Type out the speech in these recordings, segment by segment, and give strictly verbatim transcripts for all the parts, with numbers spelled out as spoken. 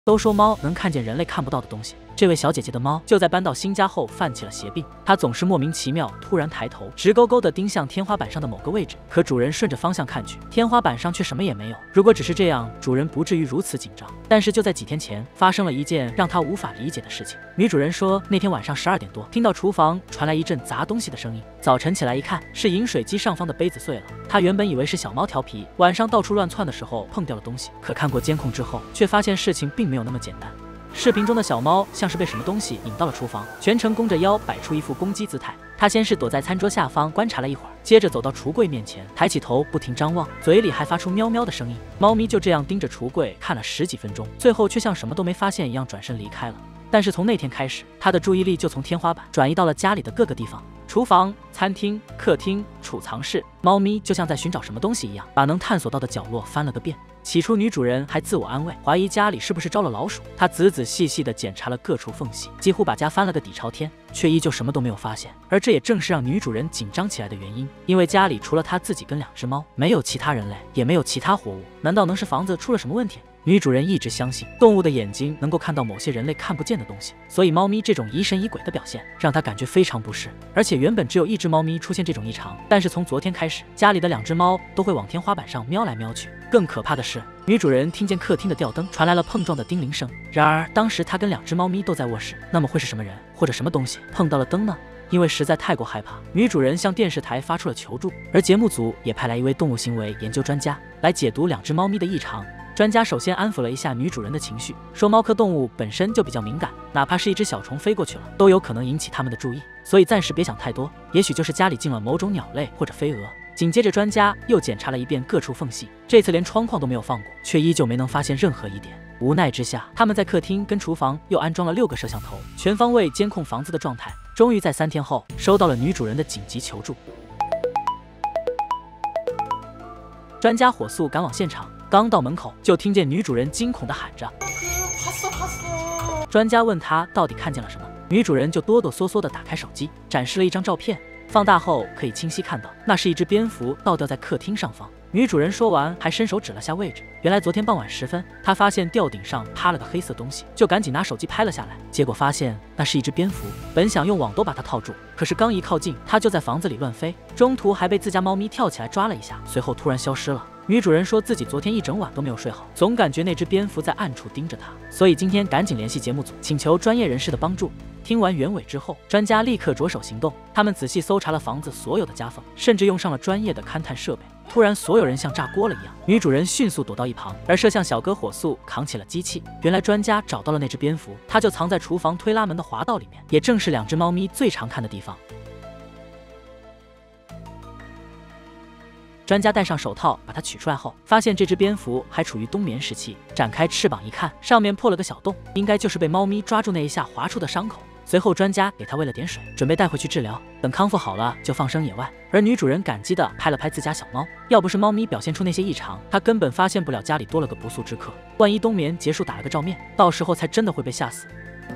都说猫能看见人类看不到的东西，这位小姐姐的猫就在搬到新家后犯起了邪病，它总是莫名其妙突然抬头，直勾勾地盯向天花板上的某个位置。可主人顺着方向看去，天花板上却什么也没有。如果只是这样，主人不至于如此紧张。但是就在几天前，发生了一件让她无法理解的事情。女主人说，那天晚上十二点多，听到厨房传来一阵砸东西的声音。早晨起来一看，是饮水机上方的杯子碎了。她原本以为是小猫调皮，晚上到处乱窜的时候碰掉了东西。可看过监控之后，却发现事情并没有那么简单。视频中的小猫像是被什么东西引到了厨房，全程弓着腰，摆出一副攻击姿态。它先是躲在餐桌下方观察了一会儿，接着走到橱柜面前，抬起头不停张望，嘴里还发出喵喵的声音。猫咪就这样盯着橱柜看了十几分钟，最后却像什么都没发现一样转身离开了。但是从那天开始，它的注意力就从天花板转移到了家里的各个地方，厨房、餐厅、客厅、储藏室。猫咪就像在寻找什么东西一样，把能探索到的角落翻了个遍。起初女主人还自我安慰，怀疑家里是不是招了老鼠。她仔仔细细地检查了各处缝隙，几乎把家翻了个底朝天，却依旧什么都没有发现。而这也正是让女主人紧张起来的原因，因为家里除了她自己跟两只猫，没有其他人类，也没有其他活物。难道能是房子出了什么问题？女主人一直相信动物的眼睛能够看到某些人类看不见的东西，所以猫咪这种疑神疑鬼的表现让她感觉非常不适。而且原本只有一只猫咪出现这种异常，但是从昨天开始，家里的两只猫都会往天花板上瞄来瞄去。更可怕的是，女主人听见客厅的吊灯传来了碰撞的叮铃声。然而当时她跟两只猫咪都在卧室，那么会是什么人或者什么东西碰到了灯呢？因为实在太过害怕，女主人向电视台发出了求助，而节目组也派来一位动物行为研究专家来解读两只猫咪的异常。专家首先安抚了一下女主人的情绪，说猫科动物本身就比较敏感，哪怕是一只小虫飞过去了，都有可能引起它们的注意，所以暂时别想太多，也许就是家里进了某种鸟类或者飞蛾。紧接着专家又检查了一遍各处缝隙，这次连窗框都没有放过，却依旧没能发现任何一点。无奈之下，他们在客厅跟厨房又安装了六个摄像头，全方位监控房子的状态。终于在三天后收到了女主人的紧急求助。专家火速赶往现场，刚到门口就听见女主人惊恐地喊着。专家问她到底看见了什么，女主人就哆哆嗦嗦地打开手机，展示了一张照片。放大后可以清晰看到，那是一只蝙蝠倒吊在客厅上方。女主人说完，还伸手指了下位置。原来昨天傍晚时分，她发现吊顶上趴了个黑色东西，就赶紧拿手机拍了下来。结果发现那是一只蝙蝠，本想用网兜把它套住，可是刚一靠近，它就在房子里乱飞，中途还被自家猫咪跳起来抓了一下，随后突然消失了。女主人说自己昨天一整晚都没有睡好，总感觉那只蝙蝠在暗处盯着她，所以今天赶紧联系节目组，请求专业人士的帮助。听完原委之后，专家立刻着手行动。他们仔细搜查了房子所有的夹缝，甚至用上了专业的勘探设备。突然，所有人像炸锅了一样，女主人迅速躲到一旁，而摄像小哥火速扛起了机器。原来专家找到了那只蝙蝠，它就藏在厨房推拉门的滑道里面，也正是两只猫咪最常看的地方。专家戴上手套把它取出来后，发现这只蝙蝠还处于冬眠时期，展开翅膀一看，上面破了个小洞，应该就是被猫咪抓住那一下划出的伤口。随后专家给它喂了点水，准备带回去治疗，等康复好了就放生野外。而女主人感激地拍了拍自家小猫，要不是猫咪表现出那些异常，她根本发现不了家里多了个不速之客。万一冬眠结束打了个照面，到时候才真的会被吓死。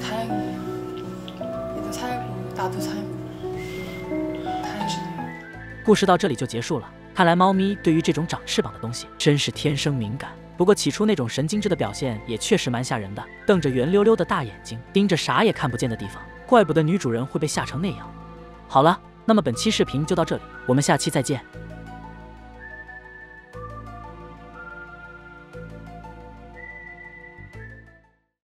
故事到这里就结束了。看来猫咪对于这种长翅膀的东西真是天生敏感。不过起初那种神经质的表现也确实蛮吓人的，瞪着圆溜溜的大眼睛，盯着啥也看不见的地方，怪不得女主人会被吓成那样。好了，那么本期视频就到这里，我们下期再见。